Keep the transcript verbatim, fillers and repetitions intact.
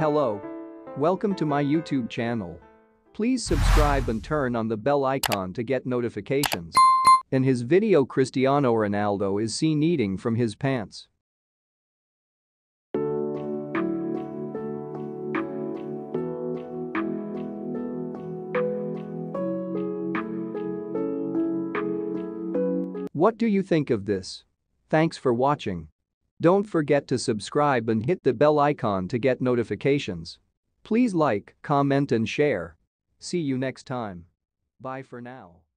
Hello. Welcome to my YouTube channel. Please subscribe and turn on the bell icon to get notifications. In his video, Cristiano Ronaldo is seen eating from his pants. What do you think of this? Thanks for watching. Don't forget to subscribe and hit the bell icon to get notifications. Please like, comment and share. See you next time. Bye for now.